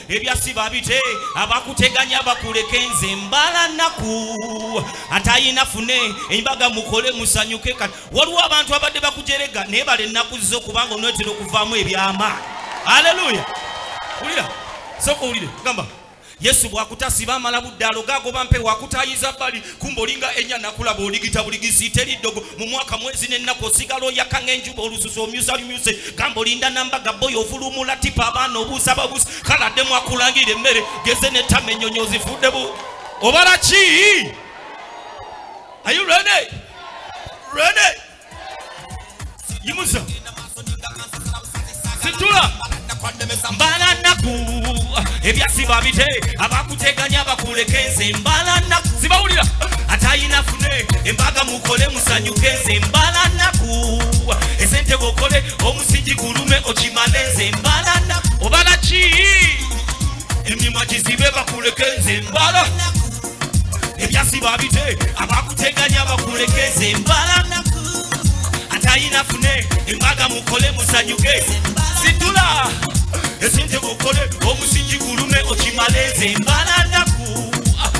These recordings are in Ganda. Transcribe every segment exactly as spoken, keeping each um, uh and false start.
ebyasiba bite abakuteganya bakuleke nze Mbara Naku atayina fune embaga mukole musanyuke kati waliwo abantu abadde bakujerega naye bale ennaku zo kubanga onwetera okuvaamu ebyamaanyi. Haleluya. Ulira soko ulire gamba Yesu bwakutasiba amala buddaalo gagoba mpe wakutayiza bali kumbolinga enya nakulaba oligita buligisi teri ddogo mu mwaka mwezi n'ennaku osigala oyakanga enjuba olususu omyusa lumyuse gambo linda nambaga boyo ovulumula tipa abaana obuusa babuusa kaladdemu akulangire emmere geze n'ettama ennyonyi ozifudde bu obala ki? Are you ready? Ready? Yimusa situla Mbara Naku ebyasiba bite abakuteganya bakuleke nze Mbara Naku zibawulira atayina fune embaga mukole musanyuke nze Mbara Naku esente gokole omusingi gulume okimale nze Mbara Naku obala ki? Emimwa gizibe bakuleke nze Mbara Naku ebyasiba bite abakuteganya bakuleke nze Mbara Naku atayina fune embaga mukole musanyuke situla esente gokole omusingi gulume okimale nze Mbara Naku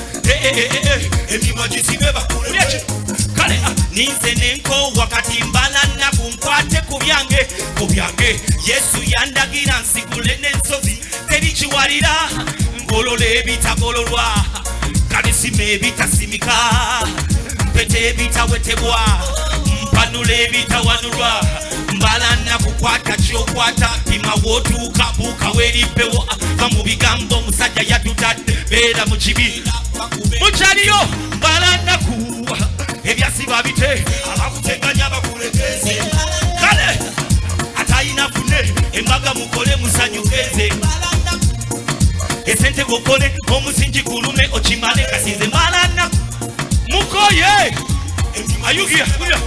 emimwa gisibe bakuleke kale ninze nenko wakati Mbara Naku nkwate ku byange ku byange Yesu yandagira nsigule n'ensozi terikiwalira ngolole ebitagololwa kanisime ebitasimika mpete ebitawetebwa mpanule ebitawanulwa Mbara Naku kwata kyokwata pima wotuuka buuka weripewo va mu bigambo musajja yatutadde beera mu kibi mukyaliyo Mbara Naku ebyasiba bite abakuteganya bakulekeze kale atayina fune embaga mukole musanyukeze esente gokole omusingi gulume okimale kasinze Mbara Naku mukoye ayugia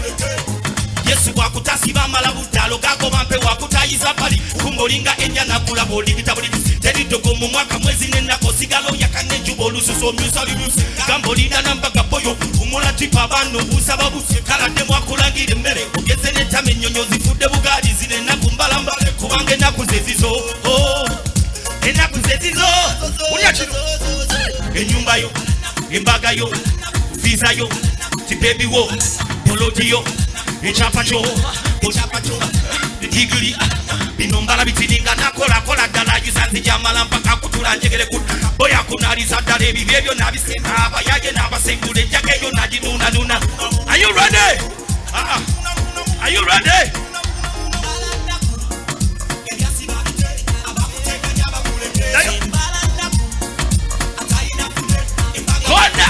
Yesu wakutasiba amala buddaalo gagoba mpe wakutayiza bali kumbolinga enya nakulaba oligita buligisi teri ddogo mu mwaka mwezi n'ennaku osigala oyakanga enjuba olususu omyusa lumyuse gambolinda nambaga boyo umula tipa abaana obuusa babuuse kaladdemu akulangire emmere ogeze n'ettama ennyonyi ozifudde bugaali zino ennaku mbalamba kubanga ennaku ze zizo ennaku ze zizo ulya kino ennyumba yo embaga yo viza yo tibebi wo polodiyo echapa cho echapa cho digiri bino Mbara bitininga nakola kola ddala yusanze jamala mpaka kutula njegere ku boya kunaliza ddala ebibye byo nabisema abayaje n'abasengule enjaga eyo naginuna nuna. Are you ready? Uh-uh. Are you ready? Koona.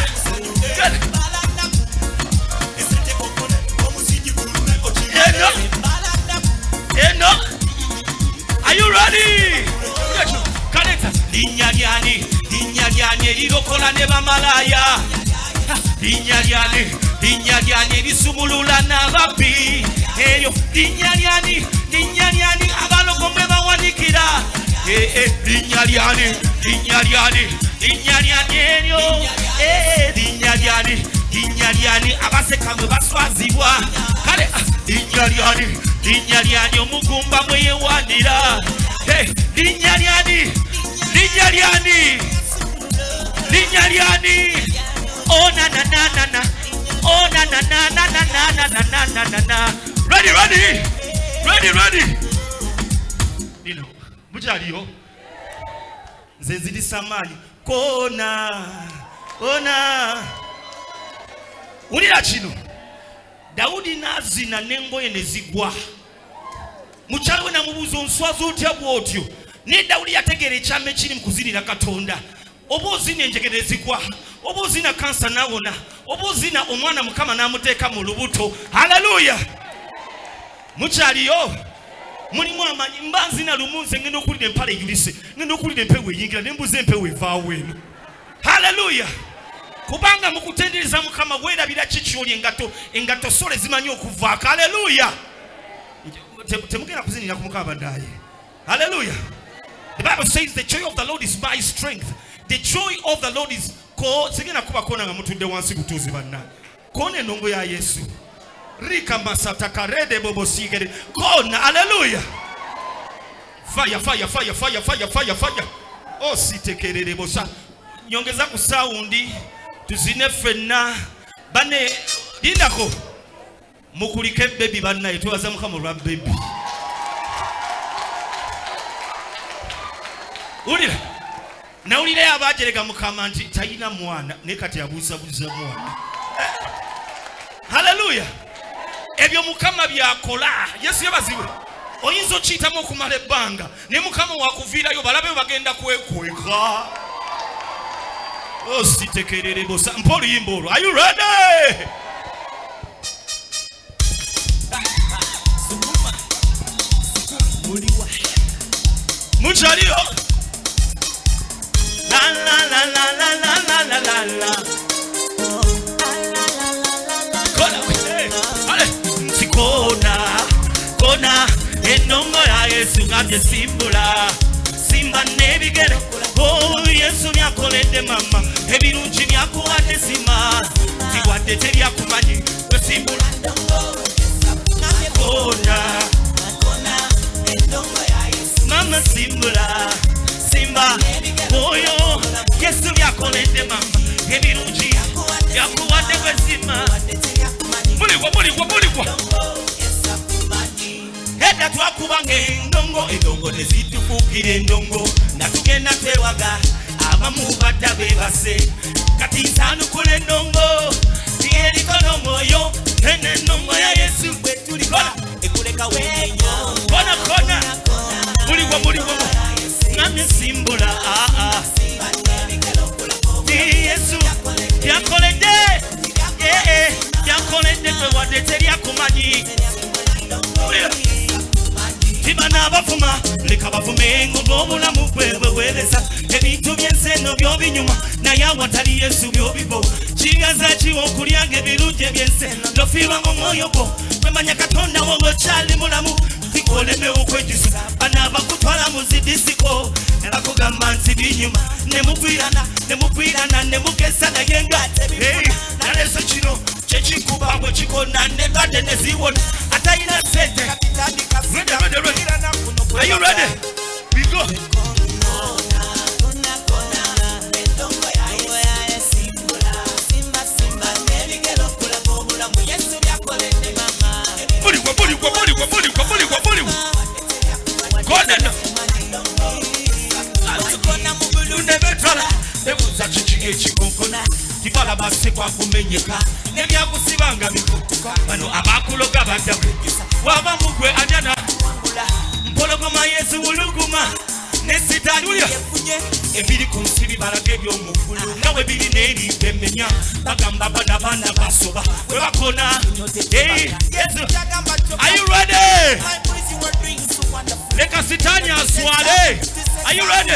Eno, are you ready? Kaneta, linya lyani, linya lyani erirokola ne bamalaya. Linya lyani, linya lyani erisumulula n'ababbi. Eyo, linya lyani, linya lyani abalogombe bawanikira. Eh eh, linya lyani, linya lyani, linya lyani eryo. Eh, linya lyani, linya lyani abasekamwe baswazibwa. Kale, linya lyani. Linya lyani omugumba mweyewandira. Hey, linya lyani, linya lyani, linya lyani. Oh na na na na na, oh na na na na na na na na na na na. Ready, ready, ready, ready. Nino, mukyaliyo. Nze nzirisa amaanyi. Koona, koona. Ulira kino. Daudi nazina n'engoye ne zigwa. Mukyalo we namubuuza onswaza otya bw'otyo. Ne Daudi yategeera ekyama ekiri mu kuzinira Katonda. Oba ozina enjegere ezigwa, oba ozina kansa nawona, oba ozina omwana Mukama n'amuteeka mu lubuto. Haleluya! Mukyaliyo mulimu amanyi mba nzina lumu nze ngenda okulira empale eyulise, ngenda okulira empewo eyingira ne mbuza empewo evaawo eno. Haleluya! Kubanga mukutendereza Mukama weerabira kikyoli engato engato sole zimanyi okuvaako. Haleluya! Temugenda kuzinira ku Mukama baddaye. Haleluya! The Bible says the joy of the Lord is my strength. The joy of the Lord is ko sigena kuba kona nga mutudde wansi butuzi banna. Kone nongo ya Yesu. Rika masata karede bobo sigere. Kona. Haleluya! Fire, fire, fire, fire, fire, fire, fire. ositekerere bosa nyongeza ku saundi tuzine fenna bane lindako mukulike baby bannaye tuwaza mukama lwa baby ulira nawulire abajereka mukama nti tayina mwana ne kati abuuza buuza mwana haleluya ebyo mukama byakola Yesu yabaziwe oyinza okiyitamu okumala ebbanga ne mukama wakuviirayo balabe bagenda kwekweka ositekerere bosa mpa oluyimba olwo. Are you ready? mukyaliyo la la la la la la la la la Koona ale Koona Koona enongo ya Yesu ngabye simbula simba nebigere oh Yesu nyakolede mama ebirungi byakuwadde sima tiwadde teryakumanyi simbula Koona Koona enongo ya Yesu mama simbula simba oyo Yesu byakolede mama ebirungi byakuwadde sima muligwa muligwa muligwa Heda twakubanga endongo endongo nezitufuukira endongo natugenda twewaga abamu badda bebase kati nsanukula endongo tiyerikono mwoyo ene endongo ya Yesu bwetulikola ekuleka wenyo Koona Koona muligwa muligwa ngamye simbula Yesu yakolede yakolede kwewadde teryakumanyi Tibana bafuma leka bafume ng'obulamu bwebwe bweleza ebintu by'enseno by'obinyuma naye awatali Yesu by'obibo kigaza kiwa okulyanga ebirungi eby'enseno tofiirwa ng'omwoyo gwo wemanya Katonda wo ng'okyali mulamu tikolemewo okwejusa bana bakutwala mu zidisiko ne bakugamba nti binyuma ne mugwirana ne mugwirana ne mugesa naye nga naleese kino kyekikuba bwe kikona n'endwadde ne ziwona atayina ssente. Ready, ready, ready. Are you ready? We go. Buligwa, buligwa, buligwa, buligwa, buligwa, buligwa. Koona. Unebetala. Ebuza chichige ekikonkona. Kibala basekwa kumenyeka. Nebyakusibanga bikutuka. Bano abakuloga badda kwekisa. Waba mugwe anyana mpologoma Yesu uluguma nesitaluya ebiri ku nsibi balaga ebyomugulu nawe biri n'eri bemenya bagamba bana bana basoba we bakona. Hey Yesu, are you ready? Leka sitani aswale. Are you ready?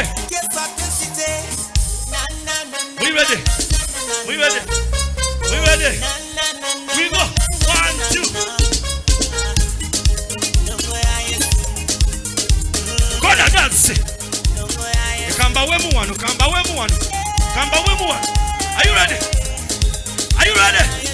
We ready? We ready? We ready? We go. One, two. Koona dance. Kamba wemu wano, kamba wemu wano, kamba wemu wano. Are you ready? Are you ready?